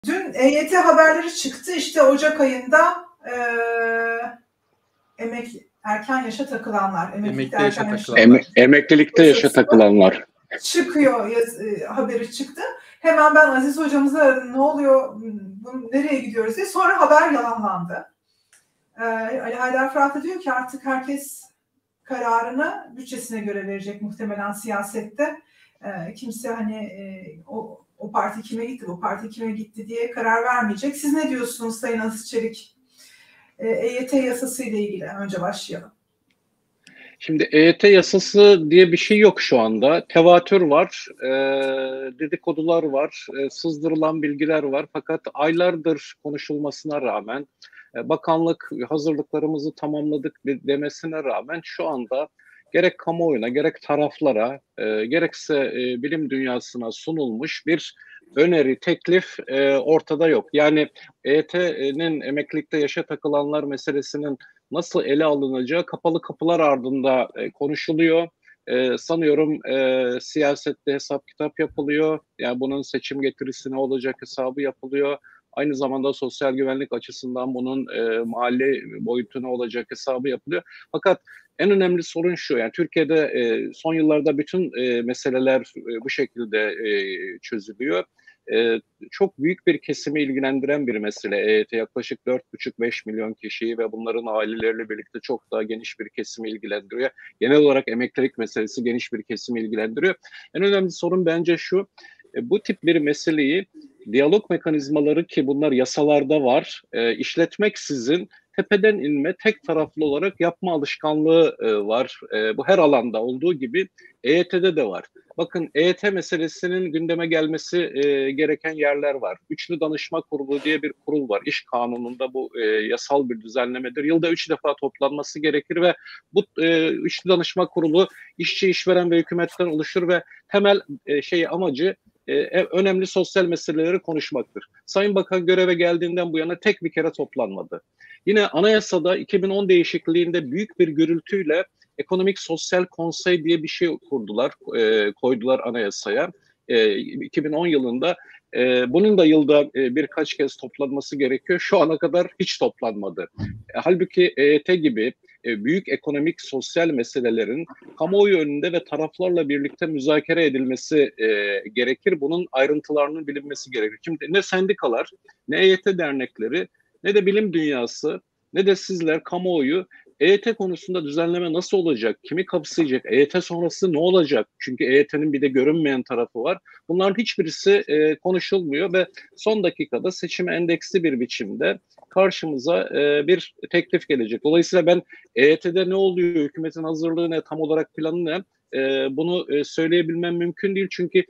Dün EYT haberleri çıktı. İşte Ocak ayında erken yaşa takılanlar, emeklilikte yaşa takılanlar çıkıyor haberi çıktı. Hemen ben Aziz hocamızı aradım. Ne oluyor? Nereye gidiyoruz diye. Sonra haber yalanlandı. Ali Haydar Fırat diyor ki artık herkes kararını bütçesine göre verecek muhtemelen siyasette. Kimse hani o parti kime gitti, bu parti kime gitti diye karar vermeyecek. Siz ne diyorsunuz Sayın Aziz Çelik? EYT yasası ile ilgili önce başlayalım. Şimdi EYT yasası diye bir şey yok şu anda. Tevatür var, dedikodular var, sızdırılan bilgiler var. Fakat aylardır konuşulmasına rağmen, bakanlık hazırlıklarımızı tamamladık demesine rağmen şu anda gerek kamuoyuna, gerek taraflara, gerekse bilim dünyasına sunulmuş bir öneri, teklif ortada yok. Yani EYT'nin emeklilikte yaşa takılanlar meselesinin nasıl ele alınacağı kapalı kapılar ardında konuşuluyor. Sanıyorum siyasette hesap kitap yapılıyor. Yani bunun seçim getirisi ne olacak hesabı yapılıyor. Aynı zamanda sosyal güvenlik açısından bunun mali boyutu ne olacak hesabı yapılıyor. Fakat en önemli sorun şu, yani Türkiye'de son yıllarda bütün meseleler bu şekilde çözülüyor. Çok büyük bir kesimi ilgilendiren bir mesele EYT. Yaklaşık 4,5-5 milyon kişiyi ve bunların aileleriyle birlikte çok daha geniş bir kesimi ilgilendiriyor. Genel olarak emeklilik meselesi geniş bir kesimi ilgilendiriyor. En önemli sorun bence şu, bu tip bir meseleyi diyalog mekanizmaları, ki bunlar yasalarda var, işletmeksizin tepeden inme, tek taraflı olarak yapma alışkanlığı var. Bu her alanda olduğu gibi EYT'de de var. Bakın, EYT meselesinin gündeme gelmesi gereken yerler var. Üçlü Danışma Kurulu diye bir kurul var. İş kanununda bu yasal bir düzenlemedir. Yılda 3 defa toplanması gerekir ve bu Üçlü Danışma Kurulu işçi, işveren ve hükümetten oluşur ve temel amacı önemli sosyal meseleleri konuşmaktır. Sayın Bakan göreve geldiğinden bu yana tek bir kere toplanmadı. Yine anayasada 2010 değişikliğinde büyük bir gürültüyle Ekonomik Sosyal Konsey diye bir şey kurdular, koydular anayasaya. 2010 yılında bunun da yılda birkaç kez toplanması gerekiyor. Şu ana kadar hiç toplanmadı. Halbuki EYT gibi büyük ekonomik sosyal meselelerin kamuoyu önünde ve taraflarla birlikte müzakere edilmesi gerekir. Bunun ayrıntılarının bilinmesi gerekir. Şimdi ne sendikalar, ne EYT dernekleri, ne de bilim dünyası, ne de sizler, kamuoyu, EYT konusunda düzenleme nasıl olacak, kimi kapsayacak, EYT sonrası ne olacak? Çünkü EYT'nin bir de görünmeyen tarafı var. Bunların hiçbirisi konuşulmuyor ve son dakikada seçime endeksli bir biçimde karşımıza bir teklif gelecek. Dolayısıyla ben EYT'de ne oluyor, hükümetin hazırlığı ne, tam olarak planı ne, bunu söyleyebilmem mümkün değil. Çünkü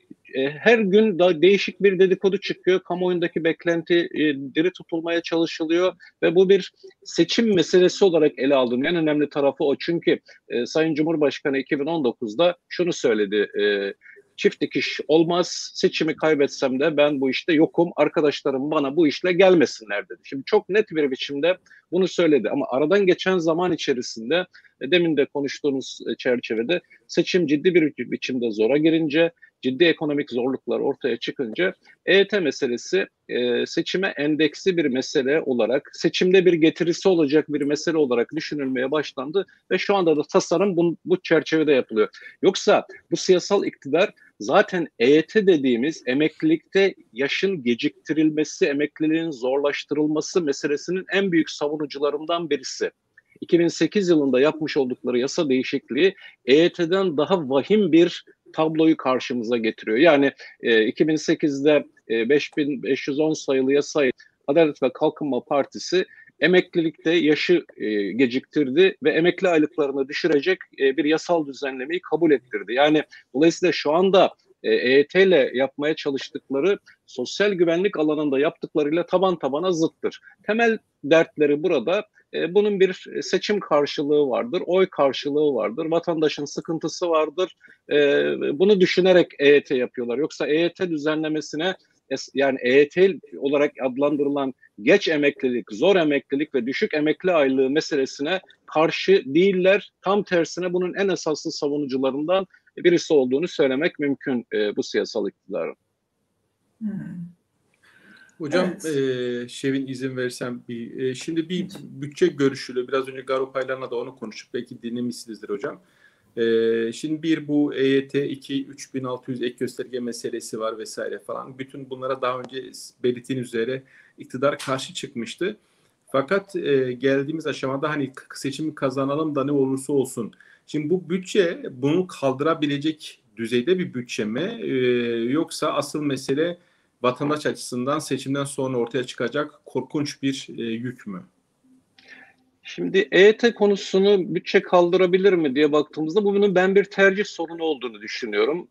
her gün da değişik bir dedikodu çıkıyor. Kamuoyundaki beklenti diri tutulmaya çalışılıyor ve bu bir seçim meselesi olarak ele aldığım en önemli tarafı o. Çünkü Sayın Cumhurbaşkanı 2019'da şunu söyledi: çift dikiş olmaz, seçimi kaybetsem de ben bu işte yokum, arkadaşlarım bana bu işle gelmesinler dedi. Şimdi çok net bir biçimde bunu söyledi ama aradan geçen zaman içerisinde demin de konuştuğumuz çerçevede seçim ciddi bir biçimde zora girince, ciddi ekonomik zorluklar ortaya çıkınca EYT meselesi seçime endeksli bir mesele olarak, seçimde bir getirisi olacak bir mesele olarak düşünülmeye başlandı ve şu anda da tasarım bu çerçevede yapılıyor. Yoksa bu siyasal iktidar zaten EYT dediğimiz emeklilikte yaşın geciktirilmesi, emekliliğin zorlaştırılması meselesinin en büyük savunucularından birisi. 2008 yılında yapmış oldukları yasa değişikliği EYT'den daha vahim bir tabloyu karşımıza getiriyor. Yani 2008'de 5510 sayılı yasayı Adalet ve Kalkınma Partisi emeklilikte yaşı geciktirdi ve emekli aylıklarını düşürecek bir yasal düzenlemeyi kabul ettirdi. Yani dolayısıyla şu anda EYT ile yapmaya çalıştıkları sosyal güvenlik alanında yaptıklarıyla taban tabana zıttır. Temel dertleri burada bunun bir seçim karşılığı vardır, oy karşılığı vardır, vatandaşın sıkıntısı vardır. Bunu düşünerek EYT yapıyorlar. Yoksa EYT düzenlemesine, yani EYT olarak adlandırılan geç emeklilik, zor emeklilik ve düşük emekli aylığı meselesine karşı değiller. Tam tersine bunun en esaslı savunucularından birisi olduğunu söylemek mümkün bu siyasal iktidarın. Hocam Evet. Şevin izin versem şimdi bir bütçe görüşülü. Biraz önce Garo Paylar'la da onu konuştuk. Belki dinlemişsinizdir hocam. Şimdi bu EYT 2 3600 ek gösterge meselesi var vesaire falan. Bütün bunlara daha önce belirttiğiniz üzere iktidar karşı çıkmıştı. Fakat geldiğimiz aşamada hani seçimi kazanalım da ne olursa olsun. Şimdi bu bütçe bunu kaldırabilecek düzeyde bir bütçe mi? Yoksa asıl mesele vatandaş açısından seçimden sonra ortaya çıkacak korkunç bir yük mü? Şimdi EYT konusunu bütçe kaldırabilir mi diye baktığımızda bunun ben bir tercih sorunu olduğunu düşünüyorum.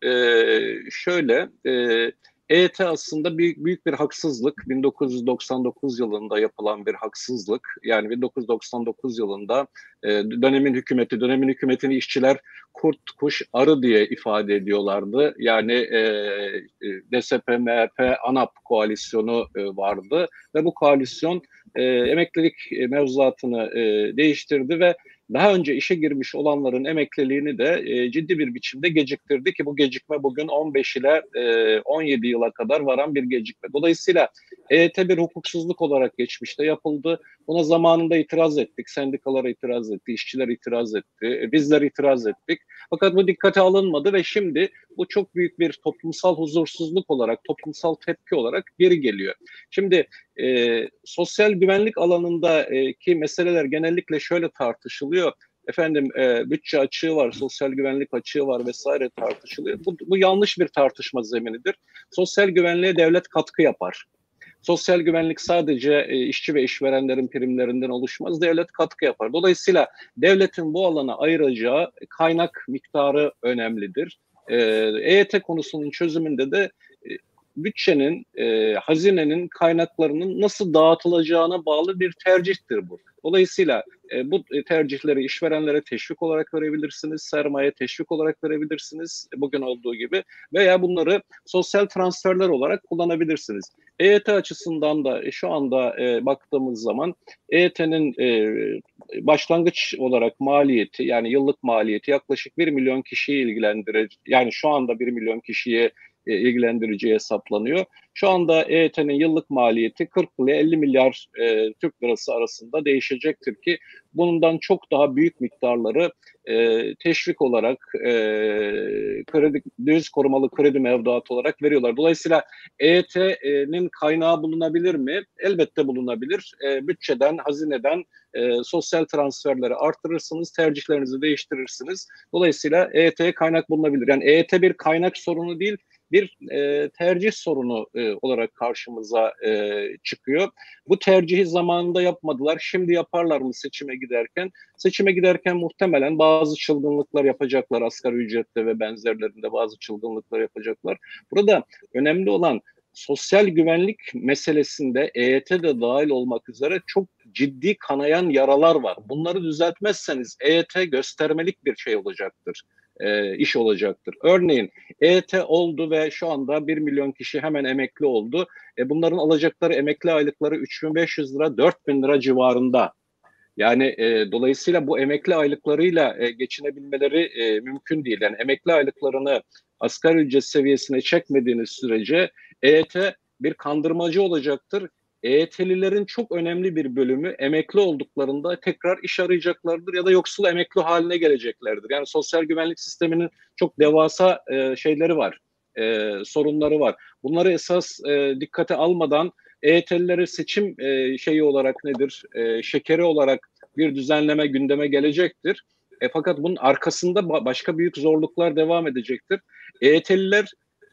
EYT aslında büyük bir haksızlık. 1999 yılında yapılan bir haksızlık. Yani 1999 yılında dönemin hükümetini işçiler kurt, kuş, arı diye ifade ediyorlardı. Yani DSP, MHP, ANAP koalisyonu vardı ve bu koalisyon emeklilik mevzuatını değiştirdi ve daha önce işe girmiş olanların emekliliğini de ciddi bir biçimde geciktirdi ki bu gecikme bugün 15 ile 17 yıla kadar varan bir gecikme. Dolayısıyla EYT bir hukuksuzluk olarak geçmişte yapıldı. Buna zamanında itiraz ettik. Sendikalar itiraz etti, işçiler itiraz etti, bizler itiraz ettik. Fakat bu dikkate alınmadı ve şimdi bu çok büyük bir toplumsal huzursuzluk olarak, toplumsal tepki olarak geri geliyor. Şimdi sosyal güvenlik alanındaki meseleler genellikle şöyle tartışılıyor. Efendim bütçe açığı var, sosyal güvenlik açığı var vesaire tartışılıyor. Bu yanlış bir tartışma zeminidir. Sosyal güvenliğe devlet katkı yapar. Sosyal güvenlik sadece işçi ve işverenlerin primlerinden oluşmaz. Devlet katkı yapar. Dolayısıyla devletin bu alana ayıracağı kaynak miktarı önemlidir. EYT konusunun çözümünde de bütçenin, hazinenin kaynaklarının nasıl dağıtılacağına bağlı bir tercihtir bu. Dolayısıyla bu tercihleri işverenlere teşvik olarak verebilirsiniz, sermaye teşvik olarak verebilirsiniz bugün olduğu gibi veya bunları sosyal transferler olarak kullanabilirsiniz. EYT açısından da şu anda baktığımız zaman EYT'nin başlangıç olarak maliyeti yani yıllık maliyeti yaklaşık 1 milyon kişiyi ilgilendirir. Yani şu anda 1 milyon kişiye ilgilendireceği hesaplanıyor. Şu anda EYT'nin yıllık maliyeti 40 ile 50 milyar Türk lirası arasında değişecektir ki bundan çok daha büyük miktarları teşvik olarak döviz korumalı kredi mevduatı olarak veriyorlar. Dolayısıyla EYT'nin kaynağı bulunabilir mi? Elbette bulunabilir. Bütçeden, hazineden sosyal transferleri artırırsınız, tercihlerinizi değiştirirsiniz. Dolayısıyla EYT'ye kaynak bulunabilir. Yani EYT bir kaynak sorunu değil, bir tercih sorunu olarak karşımıza çıkıyor. Bu tercihi zamanında yapmadılar. Şimdi yaparlar mı seçime giderken? Seçime giderken muhtemelen bazı çılgınlıklar yapacaklar. Asgari ücrette ve benzerlerinde bazı çılgınlıklar yapacaklar. Burada önemli olan sosyal güvenlik meselesinde EYT de dahil olmak üzere çok ciddi kanayan yaralar var. Bunları düzeltmezseniz EYT göstermelik bir şey olacaktır. İş olacaktır. Örneğin EYT oldu ve şu anda 1 milyon kişi hemen emekli oldu. Bunların alacakları emekli aylıkları 3.500 lira 4.000 lira civarında. Yani dolayısıyla bu emekli aylıklarıyla geçinebilmeleri mümkün değil. Yani emekli aylıklarını asgari ücret seviyesine çekmediğiniz sürece EYT bir kandırmacı olacaktır. EYT'lilerin çok önemli bir bölümü emekli olduklarında tekrar iş arayacaklardır ya da yoksul emekli haline geleceklerdir. Yani sosyal güvenlik sisteminin çok devasa şeyleri var, sorunları var. Bunları esas dikkate almadan EYT'lileri seçim şeyi olarak nedir, şekeri olarak bir düzenleme gündeme gelecektir. Fakat bunun arkasında başka büyük zorluklar devam edecektir. EYT'liler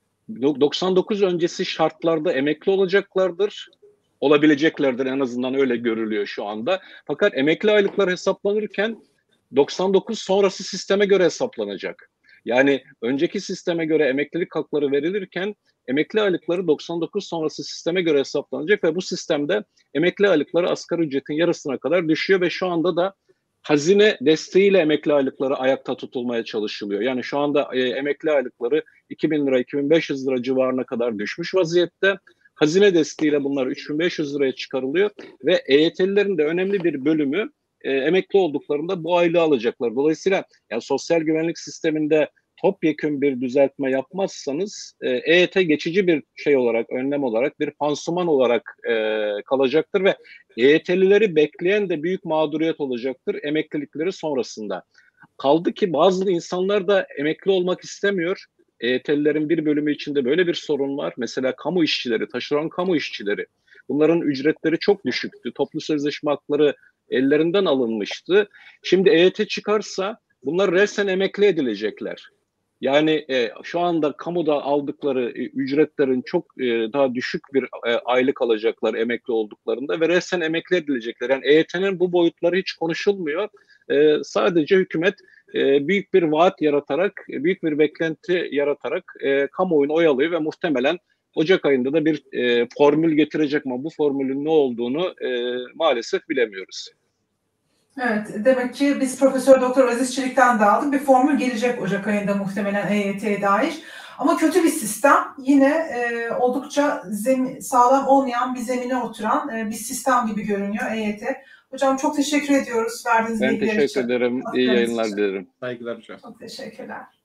99 öncesi şartlarda emekli olacaklardır. Olabileceklerdir en azından öyle görülüyor şu anda. Fakat emekli aylıkları hesaplanırken 99 sonrası sisteme göre hesaplanacak. Yani önceki sisteme göre emeklilik hakları verilirken emekli aylıkları 99 sonrası sisteme göre hesaplanacak ve bu sistemde emekli aylıkları asgari ücretin yarısına kadar düşüyor ve şu anda da hazine desteğiyle emekli aylıkları ayakta tutulmaya çalışılıyor. Yani şu anda emekli aylıkları 2.000 lira, 2.500 lira civarına kadar düşmüş vaziyette. Hazine desteğiyle bunlar 3.500 liraya çıkarılıyor ve EYT'lilerin de önemli bir bölümü emekli olduklarında bu aylığı alacaklar. Dolayısıyla yani sosyal güvenlik sisteminde topyekün bir düzeltme yapmazsanız EYT geçici bir şey olarak, önlem olarak, bir pansuman olarak kalacaktır ve EYT'lileri bekleyen de büyük mağduriyet olacaktır emeklilikleri sonrasında. Kaldı ki bazı insanlar da emekli olmak istemiyor. EYT'lilerin bir bölümü içinde böyle bir sorun var. Mesela kamu işçileri, taşeron kamu işçileri. Bunların ücretleri çok düşüktü. Toplu sözleşme hakları ellerinden alınmıştı. Şimdi EYT çıkarsa bunlar resen emekli edilecekler. Yani şu anda kamuda aldıkları ücretlerin çok daha düşük bir aylık alacaklar emekli olduklarında ve resen emekli edilecekler. Yani EYT'nin bu boyutları hiç konuşulmuyor. Sadece hükümet büyük bir vaat yaratarak, büyük bir beklenti yaratarak kamuoyunu oyalıyor ve muhtemelen Ocak ayında da bir formül getirecek ama bu formülün ne olduğunu maalesef bilemiyoruz. Evet, demek ki biz Profesör Doktor Aziz Çelik'ten de aldık. Bir formül gelecek Ocak ayında muhtemelen EYT'ye dair. Ama kötü bir sistem. Yine oldukça sağlam olmayan bir zemine oturan bir sistem gibi görünüyor EYT. Hocam çok teşekkür ediyoruz verdiğiniz bilgiler için. Ben teşekkür ederim. İyi yayınlar dilerim. Saygılar hocam. Çok teşekkürler.